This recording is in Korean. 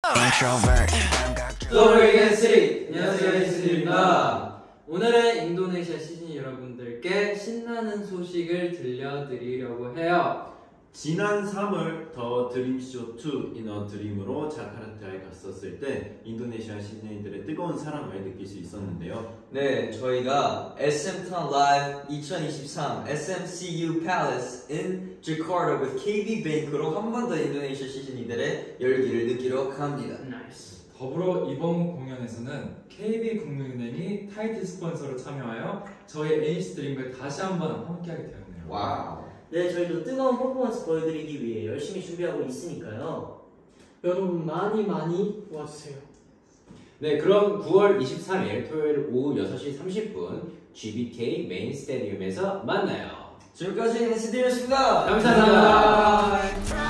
Glorious City! 안녕하세요, 에이스입니다. 오늘은 인도네시아 시즌 여러분들께 신나는 소식을 들려드리려고 해요. 지난 3월 더 드림쇼2 이너 드림으로 자카르타에 갔었을 때 인도네시아 시즌인들의 뜨거운 사랑을 느낄 수 있었는데요. 네, 저희가 SM Town Live 2023 SMCU Palace in Jakarta with KB Bank으로 한 번 더 인도네시아 시즌이들의 열기를 느끼러 갑니다. 나이스. 더불어 이번 공연에서는 KB국민은행이 타이틀 스폰서로 참여하여 저희 에이스 드림과 다시 한번 함께하게 되었네요. 와우. 네, 저희도 뜨거운 퍼포먼스 보여드리기 위해 열심히 준비하고 있으니까요. 여러분 많이 와주세요. 네, 그럼 9월 23일 토요일 오후 6시 30분 GBK 메인 스테디움에서 만나요. 지금까지 NCT였습니다. 감사합니다.